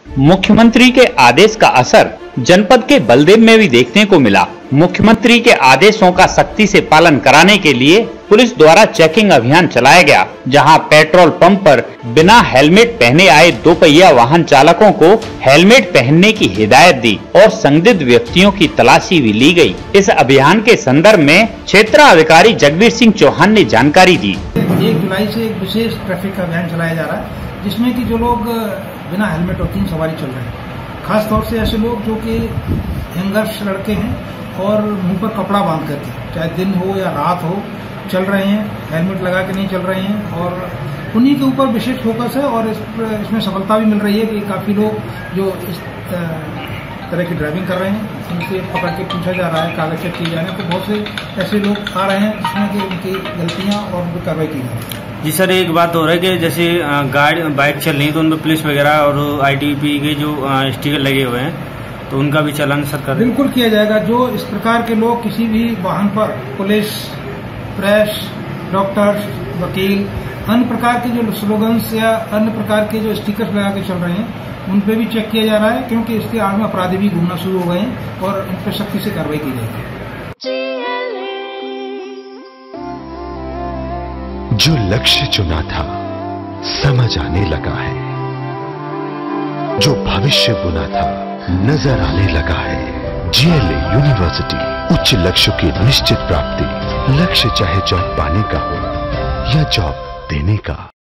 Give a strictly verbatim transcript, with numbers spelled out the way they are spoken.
मुख्यमंत्री के आदेश का असर जनपद के बलदेव में भी देखने को मिला। मुख्यमंत्री के आदेशों का सख्ती से पालन कराने के लिए पुलिस द्वारा चेकिंग अभियान चलाया गया, जहां पेट्रोल पंप पर बिना हेलमेट पहने आए दो पहिया वाहन चालकों को हेलमेट पहनने की हिदायत दी और संदिग्ध व्यक्तियों की तलाशी भी ली गई। इस अभियान के संदर्भ में क्षेत्राधिकारी जगबीर सिंह चौहान ने जानकारी दी। एक जुलाई से एक विशेष ट्रैफिक का अभियान चलाया जा रहा है, जिसमें कि जो लोग बिना हेलमेट और तीन सवारी चल रहे हैं, खास तौर से ऐसे लोग जो कि यंगर्स लड़के हैं और मुंह पर कपड़ा बांध करके, चाहे दिन हो या रात हो, चल रहे हैं, हेलमेट लगा के नहीं चल रहे हैं, और उन्हीं के ऊपर विशेष फोकस है। और इस, इसमें सफलता भी मिल रही है कि काफी लोग जो इस तरह की ड्राइविंग कर रहे हैं, उनसे पकड़ के पूछा जा रहा है, कागज चेक किए जा रहे हैं, तो बहुत से ऐसे लोग आ रहे हैं जिसमें कि उनकी गलतियां और उनकी कार्रवाई की जा रही है। जी सर, एक बात हो रहा है कि जैसे गाड़ी बाइक चल रही है तो उन पर पुलिस वगैरह और आईटीबीपी के जो स्टिकर लगे हुए हैं, तो उनका भी चालान सर कर बिल्कुल किया जाएगा। जो इस प्रकार के लोग किसी भी वाहन पर पुलिस, प्रेस, डॉक्टर्स, वकील, अन्य प्रकार के जो स्लोगन्स या अन्य प्रकार के जो स्टिकर्स लगा के चल रहे हैं, उन पे भी चेक किया जा रहा है, क्योंकि इसके आड़ में अपराधी भी घूमना शुरू हो गए हैं और इन पर सख्ती से कार्रवाई की जाएगी। जो लक्ष्य चुना था समझ आने लगा है, जो भविष्य बुना था नजर आने लगा है। जीएलए यूनिवर्सिटी, उच्च लक्ष्य की निश्चित प्राप्ति। लक्ष्य चाहे जॉब पाने का हो या जॉब देने का।